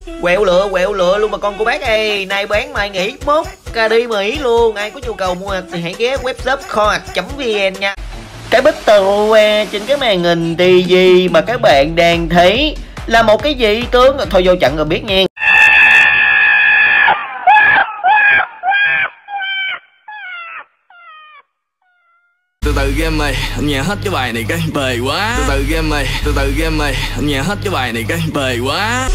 Quẹo lựa luôn mà con cô bác ơi, nay bán mai nghỉ mốt ca đi Mỹ luôn. Ai có nhu cầu mua thì hãy ghé webshop kho.vn nha. Cái bức tường que trên cái màn hình tivi mà các bạn đang thấy là một cái gì tướng? Thôi vô trận rồi biết nha. Từ từ game mày, anh nghe hết cái bài này cái bề quá. Từ từ game mày, anh nghe hết cái bài này cái bề quá.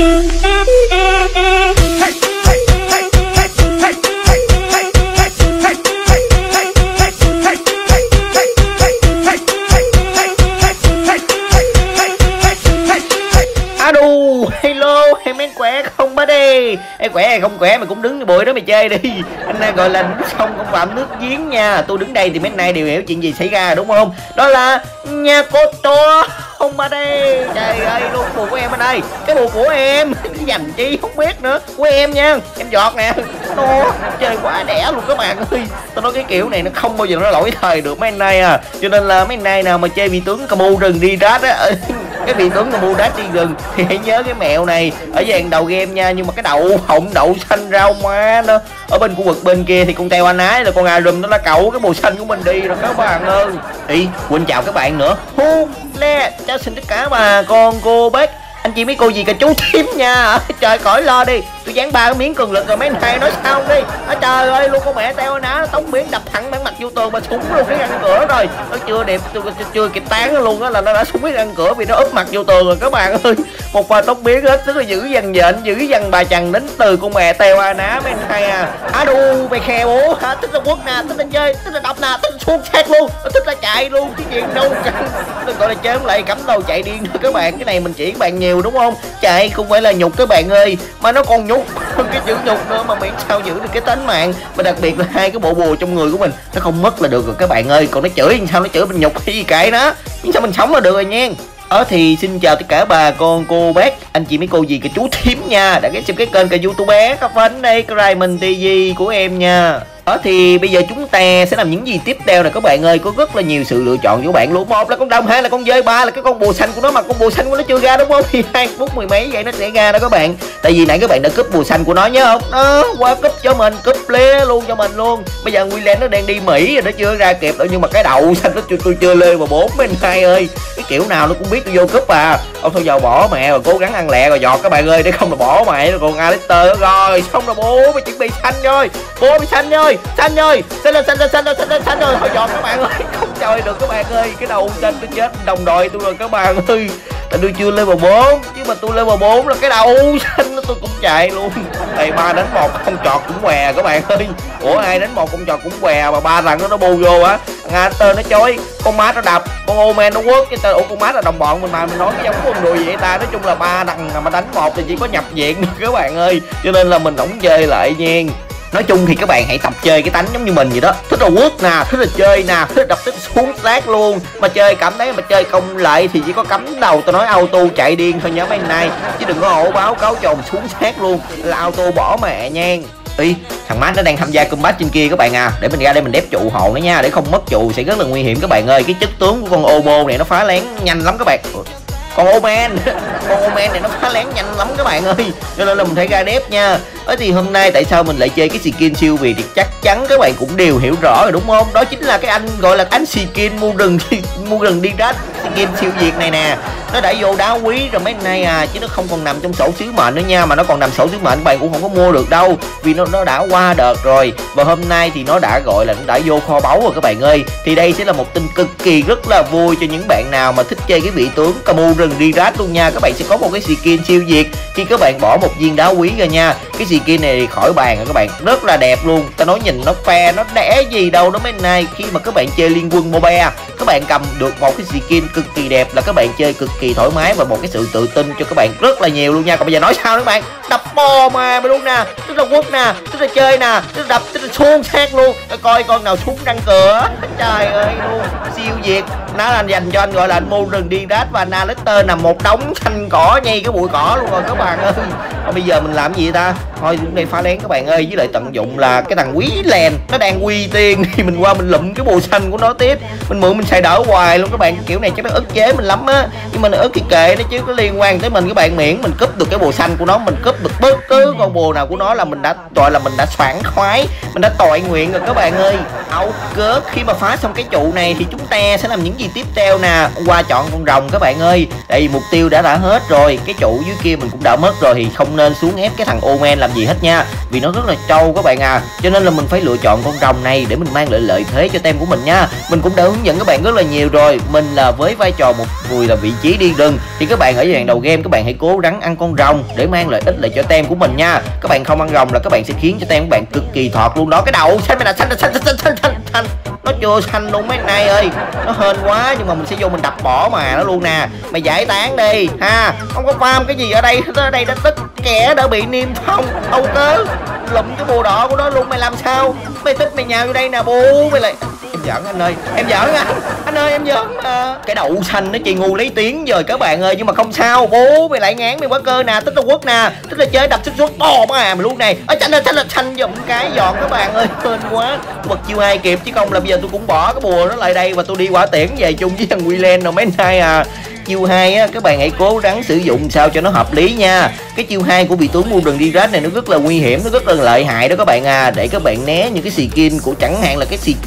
Hello, em khỏe không ba đi? Em khỏe hay không khỏe mày cũng đứng bụi đó mày chơi đi. Anh đang gọi là nước sông không phạm nước giếng nha. Tôi đứng đây thì mấy nay đều hiểu chuyện gì xảy ra đúng không? Đó là nhà cô to không ba đi. Trời ơi, luôn bù của em anh ơi. Cái bù của em cái dành chi không biết nữa. Của em nha, em giọt nè. Nó chơi quá đẻ luôn các bạn ơi. Tôi nói cái kiểu này nó không bao giờ nó lỗi thời được mấy anh này à. Cho nên là mấy anh này nào mà chơi vị tướng Camu rừng đi rát á, cái vị tướng Camu đát đi rừng thì hãy nhớ cái mẹo này ở dàn đầu game nha. Nhưng mà cái đậu hộng đậu xanh rau má nó ở bên khu vực bên kia thì con teo anh ái là con Arum nó đã cậu cái màu xanh của mình đi rồi các bạn ơi. Thì quên chào các bạn nữa. Hu le chào xin tất cả bà con cô bác anh chị mấy cô gì cả chú thím nha. Trời khỏi lo đi, tôi dán 3 cái miếng cường lực rồi mấy này nói sao đi. Trời ơi luôn con mẹ teo ná nó tống miếng đập thẳng bản mặt vô tường mà súng luôn cái răng cửa rồi. Nó chưa đẹp, tôi chưa kịp tán nó luôn á là nó đã súng cái răng cửa vì nó úp mặt vô tường rồi các bạn ơi. Một pha tống miếng hết sức là dữ dằn dện, dữ dằn bà chằn đến từ con mẹ teo ná mấy này à. Đu mày khe bố hả, thích là quất nè, thích là chơi, thích là đập nè, thích là xuống sát luôn, thích là chạy luôn chứ chuyện đâu căng. Tôi gọi là chơi lại cắm đầu chạy điên thôi các bạn. Cái này mình chỉ các bạn nhiều đúng không? Chạy không phải là nhục các bạn ơi, mà nó còn nhục cái chữ nhục nữa, mà miễn sao giữ được cái tính mạng. Mà đặc biệt là hai cái bộ bùa trong người của mình nó không mất là được rồi các bạn ơi. Còn nó chửi sao, nó chửi mình nhục hay gì kệ nó, nhưng sao mình sống là được rồi nha. Thì xin chào tất cả bà con cô bác anh chị mấy cô gì cả chú thím nha, đã ghé xem cái kênh cả YouTube các fan đây Diamond TV của em nha. Thì bây giờ chúng ta sẽ làm những gì tiếp theo này các bạn ơi. Có rất là nhiều sự lựa chọn của bạn luôn. Một là con đồng, hai là con dơi, ba là cái con bùa xanh của nó, mà con bùa xanh của nó chưa ra đúng không? Thì 2 phút mười mấy vậy nó sẽ ra đó các bạn. Tại vì nãy các bạn đã cúp bùa xanh của nó nhớ không? Đó, qua cúp cho mình, cúp lé luôn cho mình luôn. Bây giờ William nó đang đi Mỹ rồi, nó chưa ra kịp đâu, nhưng mà cái đậu xanh nó tôi chưa lên mà 4 bên 2 ơi. Cái kiểu nào nó cũng biết tôi vô cúp à. Ông thôi giờ bỏ mẹ rồi, cố gắng ăn lẹ rồi giọt các bạn ơi, để không là bỏ mẹ rồi còn Alistair rồi. Xong rồi bố mày chuẩn bị xanh rồi, bố mày xanh rồi, xanh rồi, xanh rồi, thôi giọt các bạn ơi, không chơi được các bạn ơi. Cái đầu xanh tôi chết đồng đội tôi rồi các bạn ơi. Tại tôi chưa lên vào 4 chứ mà tôi lên vào 4 là cái đầu xanh nó tôi cũng chạy luôn. Thầy 3 đánh 1 không chọt cũng què các bạn ơi. Ủa 2 đánh 1 không chọt cũng què mà 3 thằng nó bu vô á. Ngater nó chối, con má nó đập, con Omen nó quất cái tên. Ủa con má là đồng bọn mình mà mình nói cái giống con đùi vậy ta. Nói chung là 3 thằng mà đánh 1 thì chỉ có nhập viện các bạn ơi. Cho nên là mình không chơi lại nha. Nói chung thì các bạn hãy tập chơi cái tánh giống như mình vậy đó. Thích là quất nè, thích là chơi nè, thích là đập thích xuống sát luôn. Mà chơi cảm thấy mà chơi công lại thì chỉ có cắm đầu tôi nói auto chạy điên thôi nhớ mấy nay. Chứ đừng có ổ báo cáo chồng xuống sát luôn là auto bỏ mẹ nha. Ý thằng Matt nó đang tham gia combat trên kia các bạn à. Để mình ra đây mình đép trụ hộ nó nha, để không mất trụ sẽ rất là nguy hiểm các bạn ơi. Cái chất tướng của con Omo này nó phá lén nhanh lắm các bạn. Con Omen này nó phá lén nhanh lắm các bạn ơi, cho nên là mình phải ra đép nha. Thì hôm nay tại sao mình lại chơi cái skin siêu việt thì chắc chắn các bạn cũng đều hiểu rõ rồi đúng không? Đó chính là cái anh gọi là anh skin mua rừng đi rách skin siêu việt này nè. Nó đã vô đá quý rồi mấy nay à, chứ nó không còn nằm trong sổ sứ mệnh nữa nha. Mà nó còn nằm sổ sứ mệnh các bạn cũng không có mua được đâu, vì nó đã qua đợt rồi. Và hôm nay thì nó đã gọi là nó đã vô kho báu rồi các bạn ơi. Thì đây sẽ là một tin cực kỳ rất là vui cho những bạn nào mà thích chơi cái vị tướng Camu rừng đi rát luôn nha. Các bạn sẽ có một cái skin siêu việt khi các bạn bỏ một viên đá quý ra nha. Cái skin này khỏi bàn rồi các bạn, rất là đẹp luôn. Ta nói nhìn nó phe nó đẻ gì đâu đó mấy nay. Khi mà các bạn chơi Liên Quân Mobile, các bạn cầm được một cái skin cực kỳ đẹp là các bạn chơi cực kỳ thoải mái và một cái sự tự tin cho các bạn rất là nhiều luôn nha. Còn bây giờ nói sao nữa các bạn, đập bo mà luôn nè, tức là quất nè, tức là chơi nè, tức là đập, tức là xuông sát luôn. Coi con nào súng răng cửa. Trời ơi luôn siêu việt nó là dành cho anh gọi là anh Mu rừng đi rát và anh Alex nằm một đống xanh cỏ nhây cái bụi cỏ luôn rồi các bạn ơi. Thôi bây giờ mình làm gì ta? Thôi chúng đây phá lén các bạn ơi, với lại tận dụng là cái thằng quý lèn nó đang quy tiên thì mình qua mình lụm cái bùa xanh của nó tiếp, mình mượn mình xài đỡ hoài luôn các bạn. Kiểu này chắc nó ức chế mình lắm á, nhưng mà nó ức thì kệ nó chứ có liên quan tới mình các bạn. Miễn mình cúp được cái bùa xanh của nó, mình cúp được bất cứ con bùa nào của nó là mình đã gọi là mình đã soảng khoái, mình đã tội nguyện rồi các bạn ơi. Ok, khi mà phá xong cái trụ này thì chúng ta sẽ làm những gì tiếp theo nè? Qua chọn con rồng các bạn ơi. Tại vì mục tiêu đã hết rồi, cái trụ dưới kia mình cũng đã mất rồi, thì không nên xuống ép cái thằng Omen làm gì hết nha, vì nó rất là trâu các bạn à. Cho nên là mình phải lựa chọn con rồng này để mình mang lại lợi thế cho tem của mình nha. Mình cũng đã hướng dẫn các bạn rất là nhiều rồi. Mình là với vai trò một người là vị trí đi rừng, thì các bạn ở giai đoạn đầu game các bạn hãy cố gắng ăn con rồng để mang lợi ích lại cho tem của mình nha. Các bạn không ăn rồng là các bạn sẽ khiến cho tem của bạn cực kỳ thọt luôn đó. Cái đầu xanh mày là xanh, nó chưa xanh luôn mấy này ơi, nó hên quá, nhưng mà mình sẽ vô mình đập bỏ mà nó luôn nè. Mày giải tán đi ha, không có farm cái gì ở đây đã tất kẻ đã bị niêm phong âu cớ lụm cái bùa đỏ của nó luôn. Mày làm sao mày tích mày nhào vô đây nè bố mày lại. Em giỡn anh ơi, em giỡn anh ơi, em giỡn cái đậu xanh nó chỉ ngu lấy tiếng rồi các bạn ơi, nhưng mà không sao. Bố mày lại ngán mày quá cơ nè, tích là quốc nè, tích là chơi đập xích xuất to mà mày luôn này. Ở xanh giùm cái giòn các bạn ơi, hên quá. Tôi bật chiêu 2 kịp chứ không là bây giờ tôi cũng bỏ cái bùa nó lại đây và tôi đi quả tiễn về chung với thằng Willen rồi mấy nay à. Chiêu 2 á, các bạn hãy cố gắng sử dụng sao cho nó hợp lý nha. Cái chiêu 2 của vị tướng Mu rừng đi rát này nó rất là nguy hiểm, nó rất là lợi hại đó các bạn à. Để các bạn né những cái skin của chẳng hạn là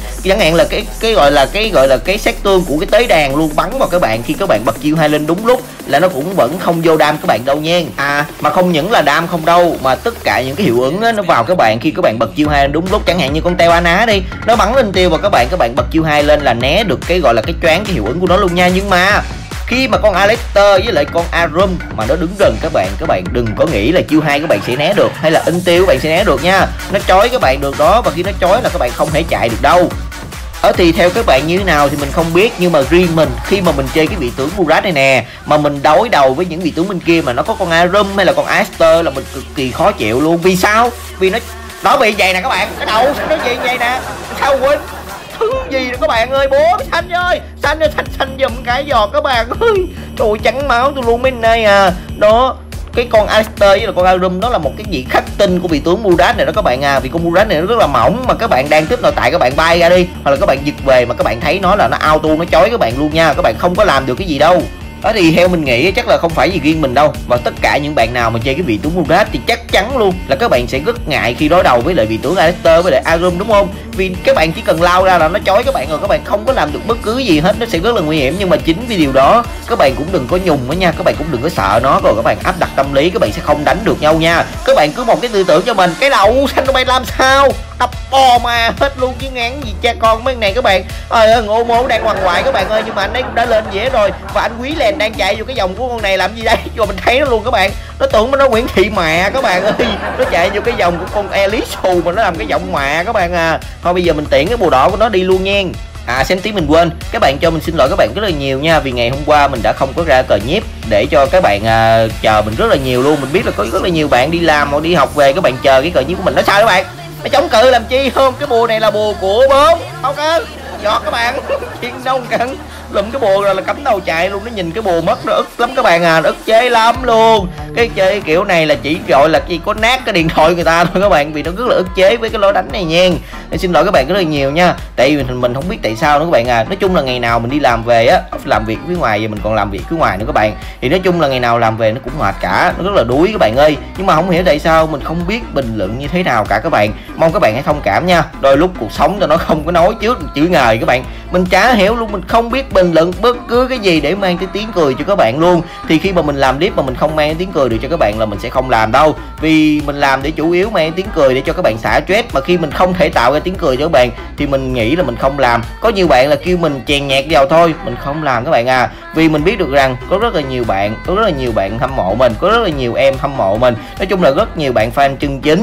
cái gọi là cái sát thương của cái tế đàn luôn bắn vào các bạn. Khi các bạn bật chiêu 2 lên đúng lúc là nó cũng vẫn không vô đam các bạn đâu nha. À mà không những là đam không đâu, mà tất cả những cái hiệu ứng á, nó vào các bạn khi các bạn bật chiêu 2 lên đúng lúc. Chẳng hạn như con teo Ana đi, nó bắn lên tiêu vào các bạn bật chiêu 2 lên là né được cái gọi là cái choáng cái hiệu ứng của nó luôn nha. Nhưng mà khi mà con Alector với lại con Arum mà nó đứng gần các bạn đừng có nghĩ là chiêu 2 các bạn sẽ né được, hay là in tiêu các bạn sẽ né được nha. Nó chói các bạn được đó, và khi nó chói là các bạn không thể chạy được đâu. Thì theo các bạn như thế nào thì mình không biết, nhưng mà riêng mình khi mà mình chơi cái vị tướng Murat này nè, mà mình đối đầu với những vị tướng bên kia mà nó có con Arum hay là con Aster là mình cực kỳ khó chịu luôn. Vì sao? Vì nó bị vậy nè các bạn, cái đầu nó bị vậy nè. Sao quên thứ gì đó các bạn ơi, bố xanh ơi, xanh giùm cái giò các bạn ơi. Trời trắng máu tôi luôn mấy nay à. Đó, cái con Aster với là con Arum đó là một cái gì khắc tinh của vị tướng Murat này đó các bạn à. Vì con Murat này nó rất là mỏng, mà các bạn đang tiếp nội tại các bạn bay ra đi, hoặc là các bạn giật về mà các bạn thấy nó là nó auto nó chói các bạn luôn nha. Các bạn không có làm được cái gì đâu. Thì theo mình nghĩ chắc là không phải vì riêng mình đâu, và tất cả những bạn nào mà chơi cái vị tướng Murat thì chắc chắn luôn là các bạn sẽ rất ngại khi đối đầu với lại vị tướng Alector với lại Arum, đúng không? Vì các bạn chỉ cần lao ra là nó chói các bạn rồi, các bạn không có làm được bất cứ gì hết, nó sẽ rất là nguy hiểm. Nhưng mà chính vì điều đó các bạn cũng đừng có nhùng đó nha, các bạn cũng đừng có sợ nó, rồi các bạn áp đặt tâm lý các bạn sẽ không đánh được nhau nha. Các bạn cứ một cái tư tưởng cho mình, cái đầu xanh tụi bay làm sao đập bò mà hết luôn chứ ngán gì cha con mấy này các bạn. Ngô mô đang hoàng hoại các bạn ơi, nhưng mà anh ấy cũng đã lên dễ rồi, và anh Quý Lèn đang chạy vô cái vòng của con này làm gì đây? Rồi mình thấy nó luôn các bạn, nó tưởng nó Nguyễn Thị Mẹ các bạn ơi, nó chạy vô cái vòng của con Elise Xù mà nó làm cái vòng mẹ các bạn à. Thôi bây giờ mình tiễn cái bùa đỏ của nó đi luôn nha. Xém tí mình quên, các bạn cho mình xin lỗi các bạn rất là nhiều nha, vì ngày hôm qua mình đã không có ra cờ nhiếp để cho các bạn chờ mình rất là nhiều luôn. Mình biết là có rất là nhiều bạn đi làm hoặc đi học về, các bạn chờ cái cờ nhiếp của mình. Nó sao các bạn? Nó chống cự làm chi không? Cái bùa này là bùa của bố không cơ giọt các bạn. Chuyện đâu cần lụm cái bùa rồi là cắm đầu chạy luôn. Nó nhìn cái bùa mất nó ức lắm các bạn à, nó ức chế lắm luôn. Cái chơi kiểu này là chỉ gọi là chỉ có nát cái điện thoại người ta thôi các bạn, vì nó rất là ức chế với cái lối đánh này nha. Nên xin lỗi các bạn rất là nhiều nha, tại vì mình không biết tại sao nữa các bạn à. Nói chung là ngày nào mình đi làm về á, làm việc phía ngoài, và mình còn làm việc phía ngoài nữa các bạn, thì nói chung là ngày nào làm về nó cũng mệt cả, nó rất là đuối các bạn ơi. Nhưng mà không hiểu tại sao mình không biết bình luận như thế nào cả các bạn. Mong các bạn hãy thông cảm nha, đôi lúc cuộc sống cho nó không có nói trước chữ ngời các bạn, mình chả hiểu luôn, mình không biết bình luận bất cứ cái gì để mang cái tiếng cười cho các bạn luôn. Thì khi mà mình làm clip mà mình không mang tiếng cười được cho các bạn là mình sẽ không làm đâu, vì mình làm để chủ yếu mang tiếng cười để cho các bạn xả stress. Mà khi mình không thể tạo ra tiếng cười cho các bạn thì mình nghĩ là mình không làm. Có nhiều bạn là kêu mình chèn nhạc vào thôi, mình không làm các bạn à, vì mình biết được rằng có rất là nhiều bạn hâm mộ mình, có rất là nhiều em hâm mộ mình, nói chung là rất nhiều bạn fan chân chính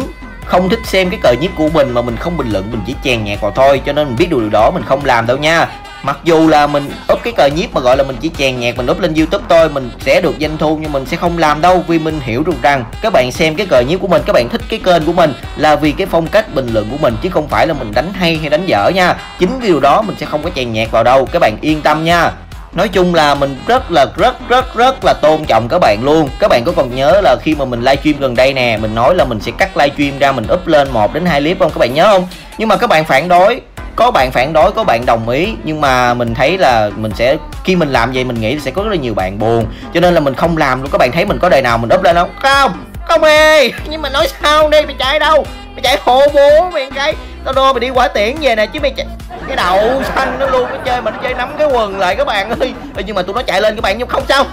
không thích xem cái cờ nhiếp của mình mà mình không bình luận, mình chỉ chèn nhạc vào thôi, cho nên mình biết điều đó mình không làm đâu nha. Mặc dù là mình up cái cờ nhiếp mà gọi là mình chỉ chèn nhạc mình up lên YouTube thôi, mình sẽ được doanh thu, nhưng mình sẽ không làm đâu, vì mình hiểu được rằng các bạn xem cái cờ nhiếp của mình, các bạn thích cái kênh của mình là vì cái phong cách bình luận của mình, chứ không phải là mình đánh hay hay đánh dở nha. Chính vì điều đó mình sẽ không có chèn nhạc vào đâu, các bạn yên tâm nha. Nói chung là mình rất là tôn trọng các bạn luôn. Các bạn có còn nhớ là khi mà mình livestream gần đây nè, mình nói là mình sẽ cắt livestream ra, mình up lên 1 đến 2 clip không, các bạn nhớ không? Nhưng mà các bạn phản đối, có bạn phản đối, có bạn đồng ý, nhưng mà mình thấy là mình sẽ, khi mình làm vậy mình nghĩ là sẽ có rất là nhiều bạn buồn, cho nên là mình không làm luôn. Các bạn thấy mình có đời nào mình up lên không? Không ê, nhưng mà nói sao đi, mày chạy đâu? Mày chạy hộ bố mày cái, tao đô mày đi quả tiễn về nè, chứ mày chạy cái đầu xanh nó luôn, nó chơi mà nó chơi nắm cái quần lại các bạn ơi. Nhưng mà tụi nó chạy lên các bạn, nhưng không sao,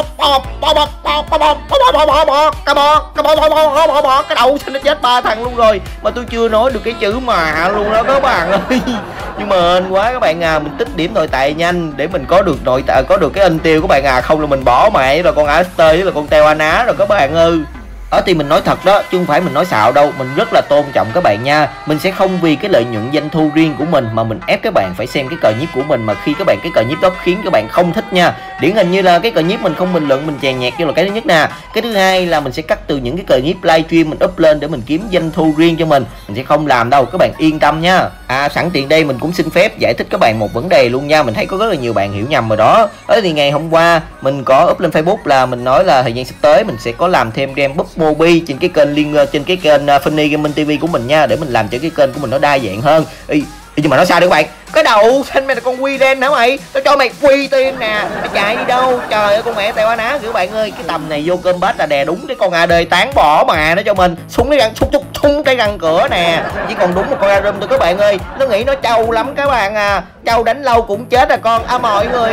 cái đầu xanh nó chết 3 thằng luôn rồi mà tôi chưa nói được cái chữ mà luôn đó các bạn ơi. Nhưng mà hên quá các bạn à, mình tích điểm nội tệ nhanh để mình có được nội tệ, có được cái ân tiêu các bạn à, không là mình bỏ mẹ rồi con Aster với là con Teo Ana rồi các bạn ơi. Thì mình nói thật đó, chứ không phải mình nói xạo đâu. Mình rất là tôn trọng các bạn nha. Mình sẽ không vì cái lợi nhuận doanh thu riêng của mình mà mình ép các bạn phải xem cái cờ nhiếp của mình, mà khi các bạn cái cờ nhiếp đó khiến các bạn không thích nha. Điển hình như là cái cờ nhiếp mình không bình luận, mình chèn nhạc vô là cái thứ nhất nè. Cái thứ hai là mình sẽ cắt từ những cái cờ nhiếp livestream mình up lên để mình kiếm doanh thu riêng cho mình sẽ không làm đâu, các bạn yên tâm nha. Sẵn tiện đây mình cũng xin phép giải thích các bạn một vấn đề luôn nha. Mình thấy có rất là nhiều bạn hiểu nhầm rồi đó. Thì ngày hôm qua mình có up lên Facebook là mình nói là thời gian sắp tới mình sẽ có làm thêm game búp Mobi trên cái kênh trên cái kênh Funny Gaming TV của mình nha, để mình làm cho cái kênh của mình nó đa dạng hơn. Nhưng mà nói sao được các bạn? Cái đầu xanh mày là con quy đen hả mày? Tao cho mày quy tiên nè, mày chạy đi đâu? Trời ơi con mẹ Teo Ana các bạn ơi, cái tầm này vô combat là đè đúng cái con AD tán bỏ mà nó cho mình súng cái răng súng cái răng cửa nè, chỉ còn đúng một con Arum thôi các bạn ơi. Nó nghĩ nó trâu lắm các bạn à, trâu đánh lâu cũng chết à con. Mọi người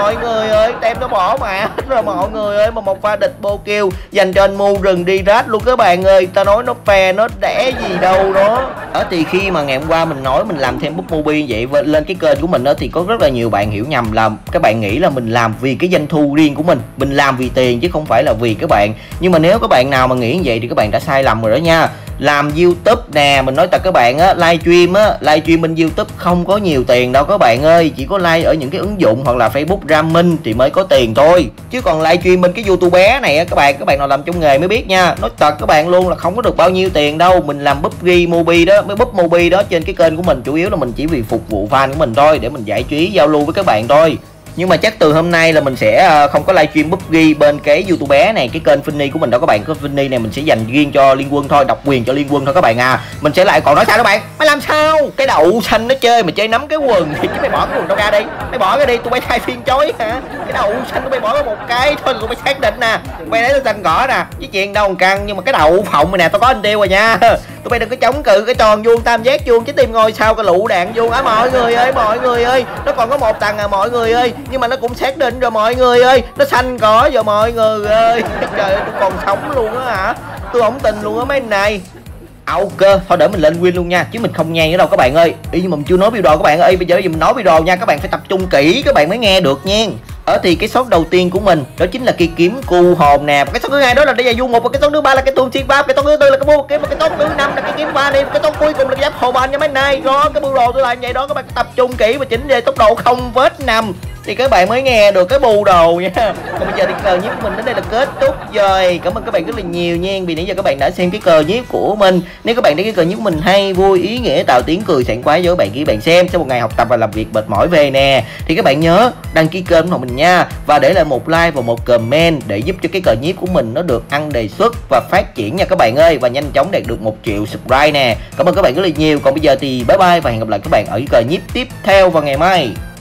ơi, tem nó bỏ mà hết rồi mọi người ơi, mà một pha địch bô kêu dành cho anh Mu rừng đi rát luôn các bạn ơi. Ta nói nó phe nó đẻ gì đâu đó. Thì khi mà ngày hôm qua mình nói mình làm thêm búp Mobi vậy lên cái kênh của mình đó, thì có rất là nhiều bạn hiểu nhầm là các bạn nghĩ là mình làm vì cái doanh thu riêng của mình làm vì tiền chứ không phải là vì các bạn. Nhưng mà nếu các bạn nào mà nghĩ như vậy thì các bạn đã sai lầm rồi đó nha. Làm YouTube nè, mình nói thật các bạn á, livestream bên YouTube không có nhiều tiền đâu các bạn ơi, chỉ có like ở những cái ứng dụng hoặc là Facebook Ramen thì mới có tiền thôi. Chứ còn livestream bên cái YouTube bé này á các bạn nào làm trong nghề mới biết nha. Nói thật các bạn luôn là không có được bao nhiêu tiền đâu. Mình làm PUBG Mobi đó, mấy búp Mobi đó trên cái kênh của mình chủ yếu là mình chỉ vì phục vụ fan của mình thôi, để mình giải trí giao lưu với các bạn thôi. Nhưng mà chắc từ hôm nay là mình sẽ không có livestream PUBG bên cái YouTube bé này, cái kênh Funny của mình đâu các bạn. Cái Funny này mình sẽ dành riêng cho Liên Quân thôi, độc quyền cho Liên Quân thôi các bạn à. Mình sẽ lại còn nói sao các bạn? Mày làm sao? Cái đậu xanh nó chơi mà chơi nắm cái quần thì chứ mày bỏ cái quần đâu ra đi. Mày bỏ cái đi, tụi bay thay phiên chối hả? Cái đậu xanh tụi bay bỏ một cái thôi, tụi bay xác định nè. Mày lấy tao xanh cỏ nè, với chuyện đâu một căn, nhưng mà cái đậu phộng này nè, tao có anh tiêu rồi nha. Tụi bay đừng có chống cự cái tròn vuông tam giác vuông chứ tim ngôi sao cái lụ đạn vuông á mọi người ơi. Nó còn có một tầng à mọi người ơi, nhưng mà nó cũng xác định rồi mọi người ơi, nó xanh cỏ rồi mọi người ơi. Trời ơi tôi còn sống luôn á hả, tôi không tin luôn á mấy anh này. Ok thôi để mình lên win luôn nha, chứ mình không nghe nữa đâu các bạn ơi. Nhưng mà mình chưa nói video các bạn ơi, bây giờ mình nói video nha, các bạn phải tập trung kỹ các bạn mới nghe được nha. Thì cái shot đầu tiên của mình đó chính là cây kiếm cu hồn nè, cái shot thứ hai đó là đây là du một, và cái shot thứ ba là cái tuôn xuyên pháp, cái shot thứ tư là cái shot thứ năm là cái kiếm va đi, cái shot cuối cùng là giáp hồ bàn nha mấy này. Đó cái bưu đồ tôi làm vậy đó, các bạn tập trung kỹ và chỉnh về tốc độ 0,5 thì các bạn mới nghe được cái bù đồ nha. Còn bây giờ thì cờ nhiếp của mình đến đây là kết thúc rồi. Cảm ơn các bạn rất là nhiều nha, vì nãy giờ các bạn đã xem cái cờ nhiếp của mình. Nếu các bạn thấy cái cờ nhiếp của mình hay, vui, ý nghĩa, tạo tiếng cười sảng khoái với các bạn kia bạn xem sau một ngày học tập và làm việc mệt mỏi về nè, thì các bạn nhớ đăng ký kênh của mình nha, và để lại một like và một comment để giúp cho cái cờ nhiếp của mình nó được ăn đề xuất và phát triển nha các bạn ơi, và nhanh chóng đạt được 1 triệu subscribe nè. Cảm ơn các bạn rất là nhiều. Còn bây giờ thì bye bye và hẹn gặp lại các bạn ở cái cờ nhiếp tiếp theo vào ngày mai.